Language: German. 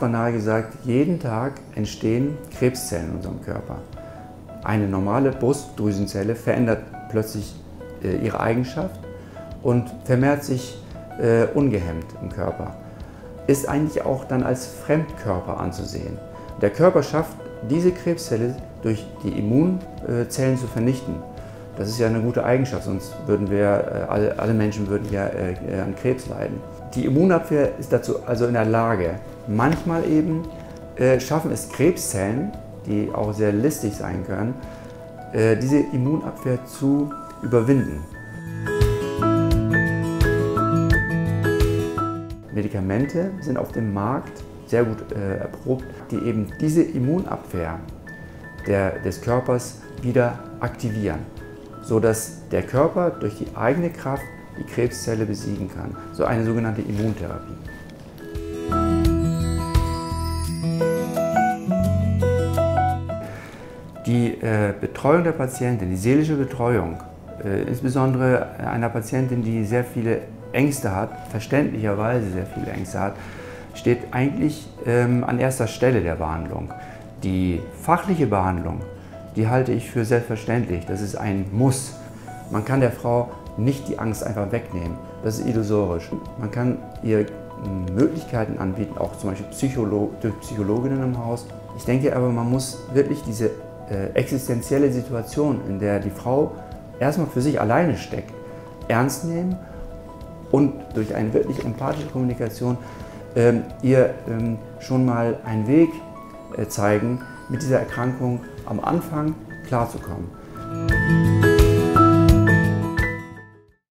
banal gesagt, jeden Tag entstehen Krebszellen in unserem Körper. Eine normale Brustdrüsenzelle verändert plötzlich ihre Eigenschaft und vermehrt sich ungehemmt im Körper. Ist eigentlich auch dann als Fremdkörper anzusehen. Der Körper schafft diese Krebszelle durch die Immunzellen zu vernichten. Das ist ja eine gute Eigenschaft, sonst würden wir, alle Menschen würden ja an Krebs leiden. Die Immunabwehr ist dazu also in der Lage, manchmal eben schaffen es Krebszellen, die auch sehr listig sein können, diese Immunabwehr zu überwinden. Medikamente sind auf dem Markt sehr gut erprobt, die eben diese Immunabwehr des Körpers wieder aktivieren, sodass der Körper durch die eigene Kraft die Krebszelle besiegen kann. So eine sogenannte Immuntherapie. Die Betreuung der Patientin, die seelische Betreuung, insbesondere einer Patientin, die sehr viele Ängste hat, verständlicherweise sehr viele Ängste hat, steht eigentlich an erster Stelle der Behandlung. Die fachliche Behandlung, die halte ich für selbstverständlich. Das ist ein Muss. Man kann der Frau nicht die Angst einfach wegnehmen. Das ist illusorisch. Man kann ihr Möglichkeiten anbieten, auch zum Beispiel durch Psychologinnen im Haus. Ich denke aber, man muss wirklich diese existenzielle Situation, in der die Frau erstmal für sich alleine steckt, ernst nehmen und durch eine wirklich empathische Kommunikation ihr schon mal einen Weg zeigen, mit dieser Erkrankung am Anfang klarzukommen.